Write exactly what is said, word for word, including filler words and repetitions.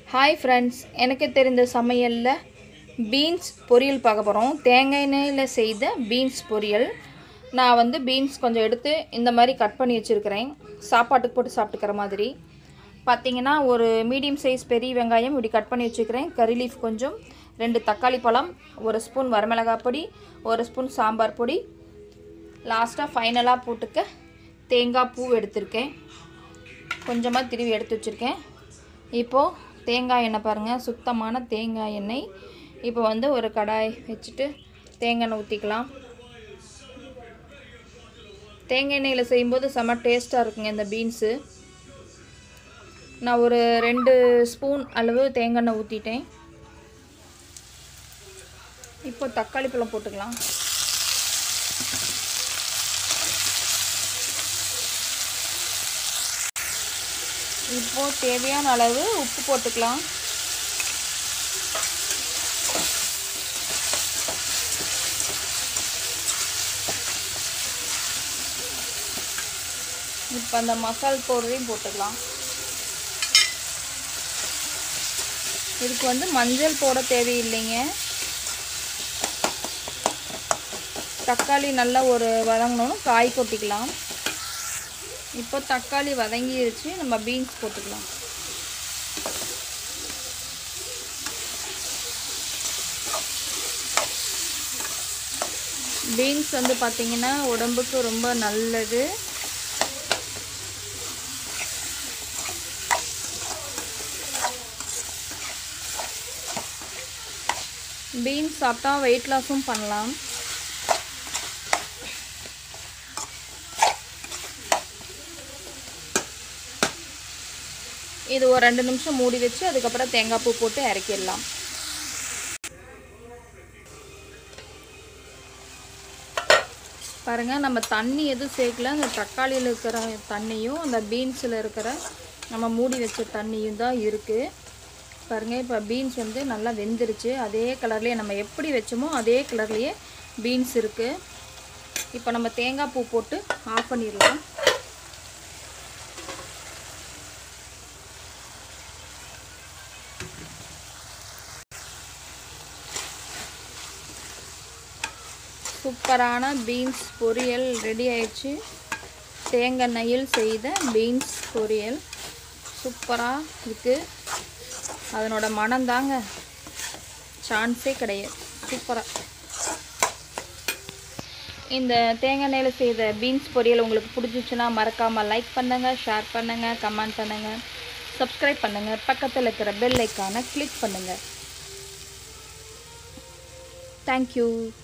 Hi friends, எனக்கு தெரிந்த சமையலில் பீன்ஸ் பொரியல் பார்க்க போகிறோம். தேங்காய் எண்ணெயில் செய்த பீன்ஸ் பொரியல். நான் வந்து பீன்ஸ் கொஞ்சம் எடுத்து இந்த மாதிரி கட் பண்ணி வச்சுருக்கிறேன், சாப்பாட்டுக்கு போட்டு சாப்பிட்டுக்கிற மாதிரி. பார்த்திங்கன்னா ஒரு மீடியம் சைஸ் பெரிய வெங்காயம் இப்படி கட் பண்ணி வச்சுக்கிறேன். கறி லீஃப் கொஞ்சம், ரெண்டு தக்காளி பழம், ஒரு ஸ்பூன் வரமிளகாய் பொடி, ஒரு ஸ்பூன் சாம்பார் பொடி, லாஸ்ட்டாக ஃபைனலாக போட்டுக்க தேங்காய் பூ எடுத்திருக்கேன். கொஞ்சமாக திருவி எடுத்து வச்சுருக்கேன். இப்போது தேங்காய் எண்ணெய் பாருங்கள், சுத்தமான தேங்காய் எண்ணெய். இப்போ வந்து ஒரு கடாய் வச்சுட்டு தேங்காய் எண்ணெய் ஊற்றிக்கலாம். தேங்காய் எண்ணெயில் செய்யும்போது செம்ம டேஸ்ட்டாக இருக்குங்க இந்த பீன்ஸு. நான் ஒரு ரெண்டு ஸ்பூன் அளவு தேங்காய் எண்ணெய் ஊற்றிட்டேன். இப்போ தக்காளி பழம் போட்டுக்கலாம். இப்போது தேவையான அளவு உப்பு போட்டுக்கலாம். இப்போ அந்த மசால் பவுடரையும் போட்டுக்கலாம். இதுக்கு வந்து மஞ்சள் போட தேவையில்லைங்க. தக்காளி நல்லா ஒரு வதங்கணும், காய் கொட்டிக்கலாம். இப்போ தக்காளி வதங்கிடுச்சு, நம்ம பீன்ஸ் போட்டுக்கலாம். பீன்ஸ் வந்து பார்த்திங்கன்னா உடம்புக்கு ரொம்ப நல்லது. பீன்ஸ் சாப்பிட்டா வெயிட் லாஸும் பண்ணலாம். இது ஒரு ரெண்டு நிமிஷம் மூடி வச்சு அதுக்கப்புறம் தேங்காய் பூ போட்டு இறக்கிடலாம். பாருங்கள், நம்ம தண்ணி எதுவும் சேர்க்கல. அந்த தக்காளியில் இருக்கிற தண்ணியும் அந்த பீன்ஸில் இருக்கிற நம்ம மூடி வச்ச தண்ணியும் தான் இருக்குது. பாருங்கள், இப்போ பீன்ஸ் வந்து நல்லா வெந்துருச்சு. அதே கலர்லேயே நம்ம எப்படி வச்சோமோ அதே கலர்லேயே பீன்ஸ் இருக்குது. இப்போ நம்ம தேங்காய் பூ போட்டு ஆஃப் பண்ணிடலாம். சூப்பரான பீன்ஸ் பொரியல் ரெடி ஆயிடுச்சு. தேங்காய் எண்ணெயில் செய்த பீன்ஸ் பொரியல் சூப்பராக இருக்குது. அதனோட மனம் தாங்க சான்ஸே கிடையாது. சூப்பராக இந்த தேங்காய் எண்ணெயில் செய்த பீன்ஸ் பொரியல் உங்களுக்கு பிடிச்சிச்சுன்னா மறக்காமல் லைக் பண்ணுங்கள், ஷேர் பண்ணுங்கள், கமெண்ட் பண்ணுங்கள், சப்ஸ்கிரைப் பண்ணுங்கள், பக்கத்தில் இருக்கிற பெல் ஐக்கானை கிளிக் பண்ணுங்கள். தேங்க்யூ.